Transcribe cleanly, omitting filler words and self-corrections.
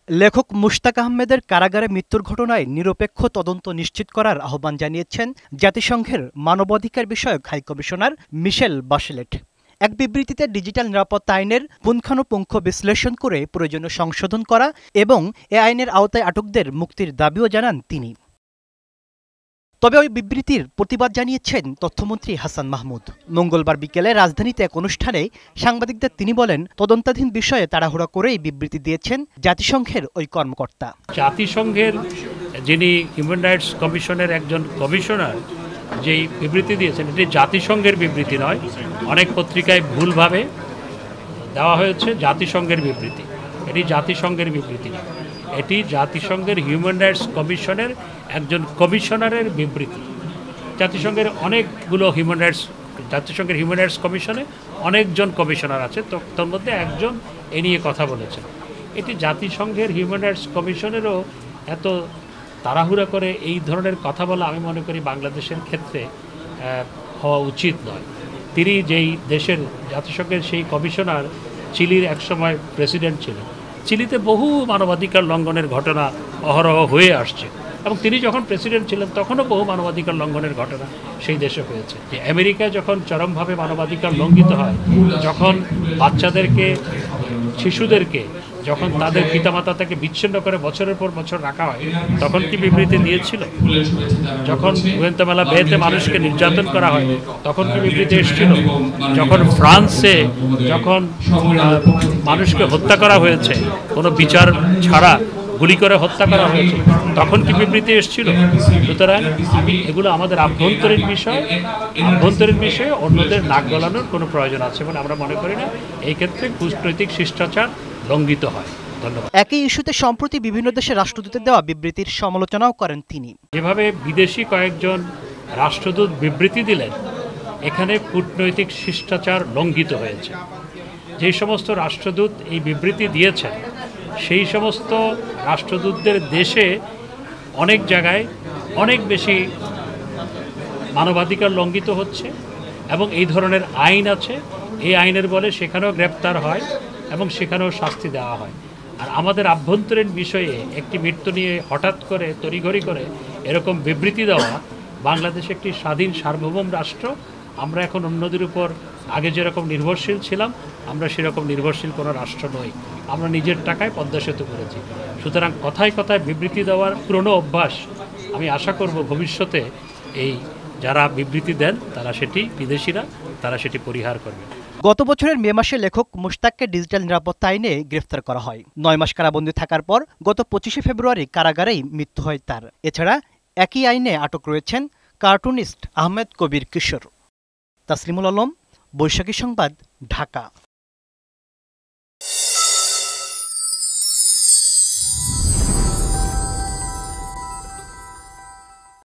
লেখক মুশতাক আহমেদের কারাগারে মৃত্যুর ঘটনায় নিরপেক্ষ তদন্ত নিশ্চিত করার আহ্বান জানিয়েছেন জাতিসংঘের মানবাধিকার বিষয়ক হাইকমিশনার মিশেল বাশেলেট। এক বিবৃতিতে ডিজিটাল নিরাপত্তা আইনের পুঙ্খানুপুঙ্খ বিশ্লেষণ করে প্রয়োজনীয় সংশোধন করা এবং এ আইনের আওতায় আটকদের মুক্তির দাবিও জানান তিনি। তবে ওই বিবৃতির প্রতিবাদ জানিয়েছেন তথ্যমন্ত্রী হাসান মাহমুদ। মঙ্গলবার বিকেলে রাজধানীতে এক অনুষ্ঠানে সাংবাদিকদের তিনি বলেন, তদন্তাধীন বিষয়ে তাড়াহুড়া করেই বিবৃতি দিয়েছেন জাতিসংঘের ওই কর্মকর্তা। জাতিসংঘের যিনি হিউম্যান রাইটস কমিশনের একজন কমিশনার যেই বিবৃতি দিয়েছেন, এটি জাতিসংঘের বিবৃতি নয়। অনেক পত্রিকায় ভুলভাবে দেওয়া হয়েছে জাতিসংঘের বিবৃতি। এটি জাতিসংঘের বিবৃতি নয়, এটি জাতিসংঘের হিউম্যান রাইটস কমিশনের একজন কমিশনারের বিবৃতি। জাতিসংঘের অনেকগুলো জাতিসংঘের হিউম্যান রাইটস কমিশনে অনেকজন কমিশনার আছে, তো তার মধ্যে একজন এ নিয়ে কথা বলেছেন। এটি জাতিসংঘের হিউম্যান রাইটস কমিশনেরও এত তাড়াহুড়া করে এই ধরনের কথা বলা আমি মনে করি বাংলাদেশের ক্ষেত্রে হওয়া উচিত নয়। তিনি যেই দেশের জাতিসংঘের সেই কমিশনার চিলির একসময় প্রেসিডেন্ট ছিলেন। চিলিতে বহু মানবাধিকার লঙ্ঘনের ঘটনা অহরহ হয়ে আসছে এবং তিনি যখন প্রেসিডেন্ট ছিলেন তখনও বহু মানবাধিকার লঙ্ঘনের ঘটনা সেই দেশে হয়েছে। যে আমেরিকায় যখন চরমভাবে মানবাধিকার লঙ্ঘিত হয়, যখন বাচ্চাদেরকে, শিশুদেরকে যখন তাদের পিতামাতা থেকে বিচ্ছিন্ন করে বছরের পর বছর রাখা হয়, তখন কি বিবৃতি দিয়েছিল? যখন গুয়েন্তামেলা বেতে মানুষকে নির্যাতন করা হয়, তখন কি বিবৃতি এসেছিল? যখন ফ্রান্সে যখন মানুষকে হত্যা করা হয়েছে, কোনো বিচার ছাড়া গুলি করে হত্যা করা হয়েছে, তখন কি বিবৃতি এসেছিল? সুতরাং এগুলো আমাদের আভ্যন্তরীণ বিষয়ে অন্যদের নাক গলানোর কোনো প্রয়োজন আছে বলে আমরা মনে করি না। এই ক্ষেত্রে কূটনৈতিক শিষ্টাচার লঙ্ঘিত হয়। ধন্যবাদ। একই ইস্যুতে সম্প্রতি বিভিন্ন দেশের রাষ্ট্রদূতের দেওয়া বিবৃতির সমালোচনাও করেন তিনি। যেভাবে বিদেশি কয়েকজন রাষ্ট্রদূত বিবৃতি দিলেন, এখানে কূটনৈতিক শিষ্টাচার লঙ্ঘিত হয়েছে। যে সমস্ত রাষ্ট্রদূত এই বিবৃতি দিয়েছেন, সেই সমস্ত রাষ্ট্রদূতদের দেশে অনেক জায়গায় অনেক বেশি মানবাধিকার লঙ্ঘিত হচ্ছে এবং এই ধরনের আইন আছে। এই আইনের বলে সেখানেও গ্রেপ্তার হয় এবং সেখানেও শাস্তি দেওয়া হয়। আর আমাদের আভ্যন্তরীণ বিষয়ে একটি মৃত্যু নিয়ে হঠাৎ করে তড়িঘড়ি করে এরকম বিবৃতি দেওয়া, বাংলাদেশ একটি স্বাধীন সার্বভৌম রাষ্ট্র। আমরা এখন অন্যদের উপর আগে যেরকম নির্ভরশীল ছিলাম, আমরা সেরকম নির্ভরশীল কোনো রাষ্ট্র নই। আমরা নিজের টাকায় পদ্মা সেতু করেছি। সুতরাং কথায় কথায় বিবৃতি দেওয়ার পুরনো অভ্যাস, আমি আশা করব ভবিষ্যতে এই যারা বিবৃতি দেন বিদেশিরা তারা সেটি পরিহার করবে। গত বছরের মে মাসে লেখক মুশতাককে ডিজিটাল নিরাপত্তা আইনে গ্রেফতার করা হয়। 9 মাস কারাবন্দী থাকার পর গত 25শে ফেব্রুয়ারি কারাগারেই মৃত্যু হয় তার। এছাড়া একই আইনে আটক রয়েছেন কার্টুনিস্ট আহমেদ কবির কিশোর। তাসলিমুল আলম, বৈশাখী সংবাদ, ঢাকা।